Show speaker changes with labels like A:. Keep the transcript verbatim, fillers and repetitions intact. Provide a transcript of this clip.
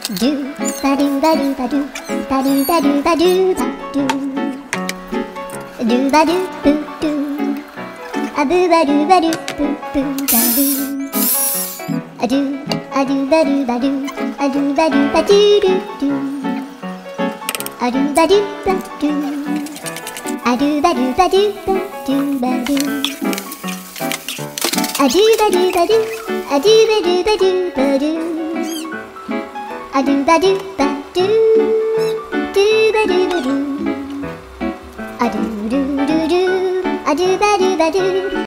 A: do ba do ba do ba do ba do ba do ba do ba do do ba do boo do a boo ba do ba do boo boo ba do a do a do ba do ba do a do ba do ba do do do a do ba do ba do a do ba do ba do ba do ba do a do ba do ba do a do ba do ba do ba do a do ba do ba do do ba do ba do a do do do do a do ba do ba do